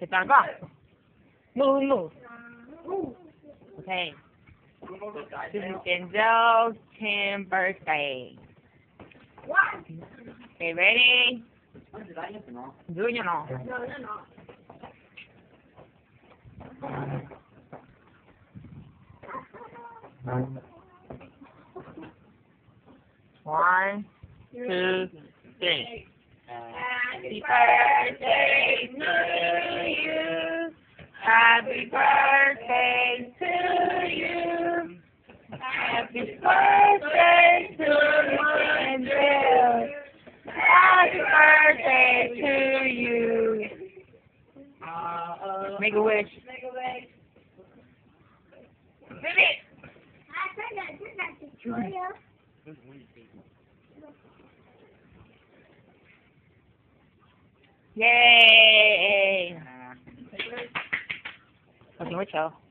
Sit down, go. Move. Okay. This is Denzel's 10th birthday. Okay, ready? Do you know? One, two, three. Happy birthday to you. Happy birthday to you. Happy birthday to Denzel. Happy birthday to you. Make a wish. Yay! Okay, what's y'all?